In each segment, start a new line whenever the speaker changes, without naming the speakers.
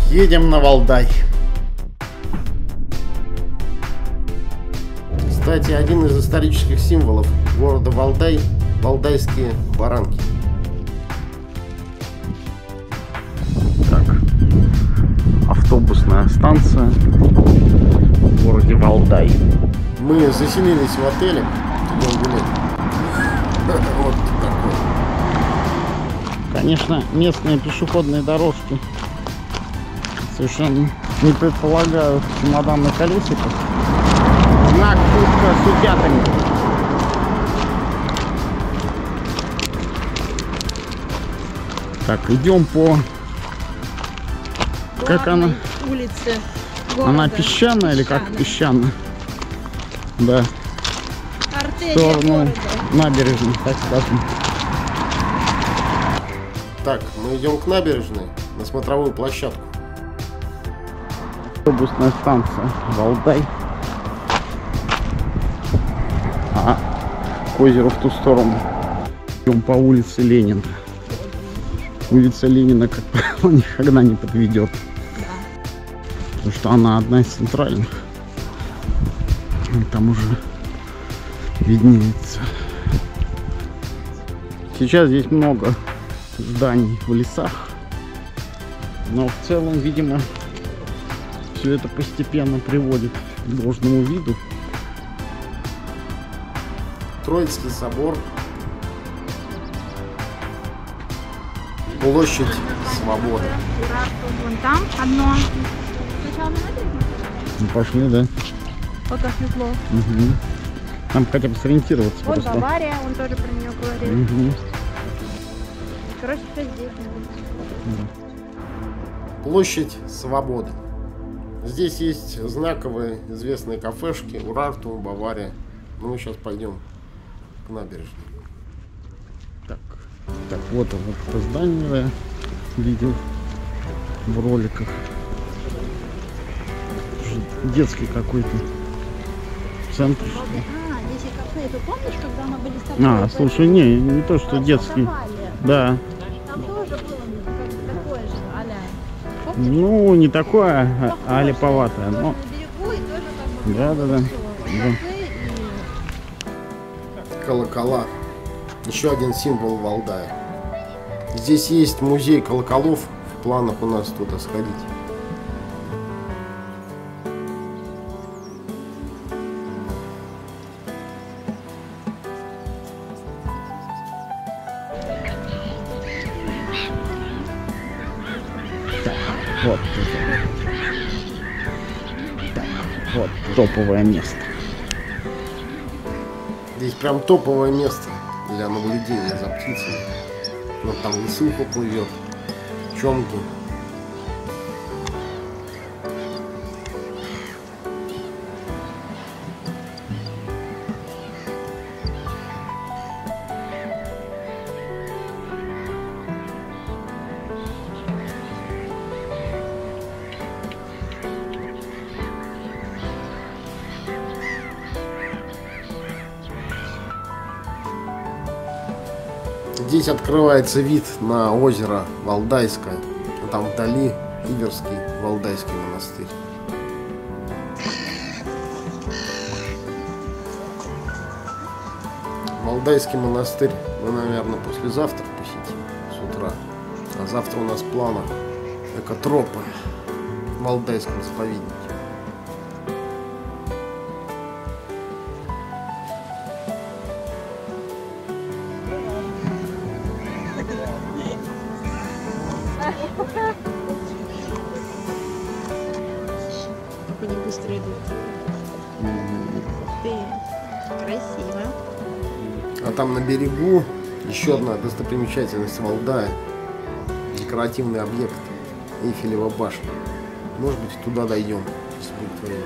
Едем на Валдай. Кстати, один из исторических символов города Валдай – валдайские баранки. Так, автобусная станция в городе Валдай. Мы заселились в отеле, идем гулять. Вот такой. Конечно, местные пешеходные дорожки совершенно не предполагают чемодан на колесиках. Знак «Утка с утятами». Так, идем по... Как она?
Улице
города. Она песчаная или как песчаная? Да. В сторону набережной, так скажем. Так, мы идем к набережной, на смотровую площадку. Автобусная станция Валдай. А к озеру в ту сторону. Идем по улице Ленина. Улица Ленина, как правило, никогда не подведет. Да. Потому что она одна из центральных. И там уже виднеется. Сейчас здесь много зданий в лесах. Но в целом, видимо, все это постепенно приводит к должному виду. Троицкий собор. Площадь Свободы.
Вон там одно. Сначала на набережную?
Ну, пошли, да.
Пока светло.
Угу. Там хотя бы сориентироваться.
Вот
просто.
Бавария, он тоже про нее говорил.
Угу.
Короче, все здесь.
Да. Площадь Свободы. Здесь есть знаковые известные кафешки Урарту, Бавария. Но мы сейчас пойдем к набережной. Так, вот это здание я видел в роликах. Детский какой-то центр.
Здесь и кафе. Ты помнишь, когда мы были с тобой?
Слушай, не то, что детский. Да.
Там тоже было такое же, а-ля.
Ну, не такое, а липоватое, но... Да. Колокола. Еще один символ Валдая. Здесь есть музей колоколов. В планах у нас туда сходить. Так, вот это. Так, вот топовое место. Здесь прям топовое место для наблюдения за птицами. Вот там лысуха плывет, чонки. Здесь открывается вид на озеро Валдайское. Там вдали Иверский Валдайский монастырь. Валдайский монастырь мы, наверное, послезавтра посетим с утра. А завтра у нас в планах экотропы в Валдайском заповеднике.
Они быстро идут. Ты красиво.
А там на берегу еще одна достопримечательность Валдая. Декоративный объект Эйфелева башня. Может быть, туда дойдем, если будет время.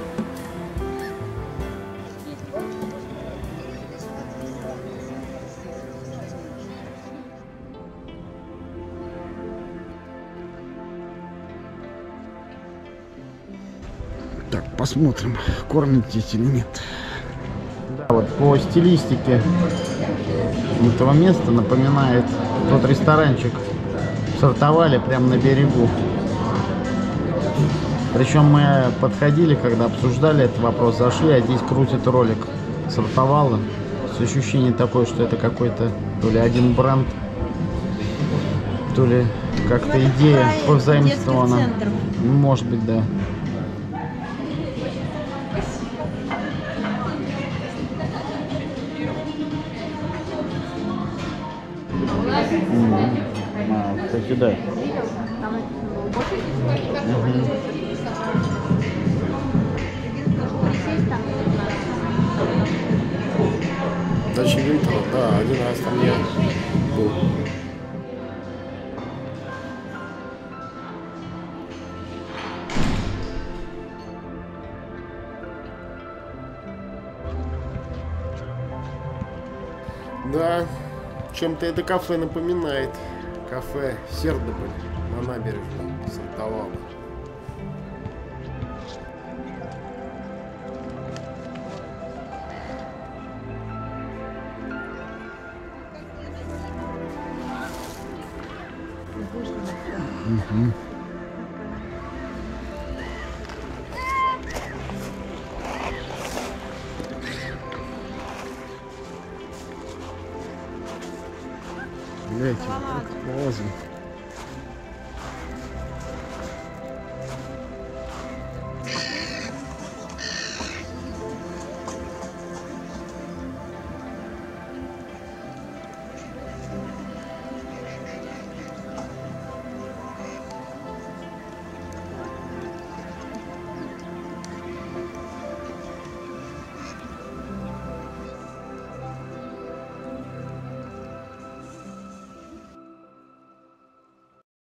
Так, посмотрим, кормят здесь или нет. Да, вот по стилистике этого места напоминает тот ресторанчик. Сортовали прямо на берегу. Причем мы подходили, когда обсуждали этот вопрос, зашли, а здесь крутит ролик сортовала. Ощущение такое, что это какой-то то ли один бренд, то ли как-то идея позаимствована. Может быть, да. Кстати, да.
Дача Винтера, да, один раз там я был. Да, чем-то это кафе напоминает. Кафе Сердополь на набережной Сортовала.
Гляньте, как классно.